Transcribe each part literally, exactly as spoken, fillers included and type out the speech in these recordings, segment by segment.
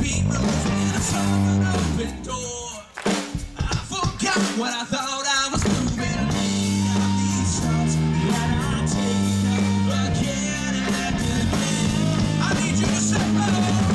beat moving, I saw an open door. I forgot what I thought I was moving. Out these shots that I take again and again. I need you to say, oh.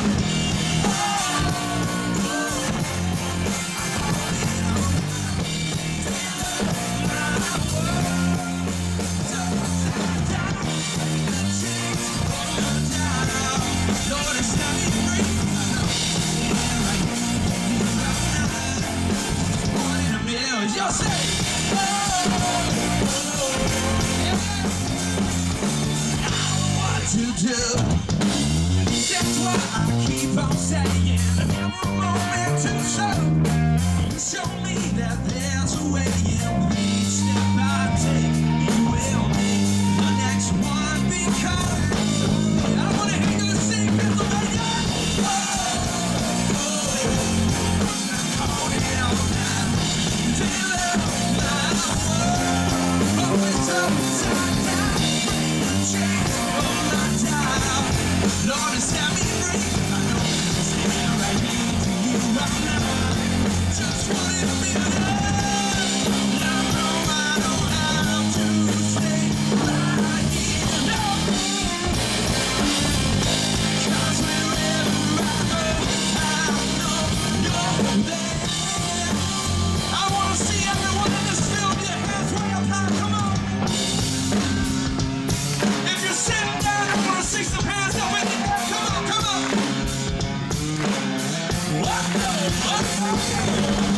Y'all say, oh, oh, yeah. I know what to do. That's why I keep on saying, every moment to show. You show me that there's a way in each step I take. You will make the next one become. I want to hear you sing, Pennsylvania. Oh, oh, yeah. I'm holding on now. Lord, set me free. I know I'm standing right here to you right now. Just wanted to be alone. Now I know I don't have to stay right here. No. Cause wherever I go, I know you're there. I wanna see everyone in this field, your hands way up high, come on. If you're sitting down, I wanna see some hands up in the air, come on, come on. What the, what the,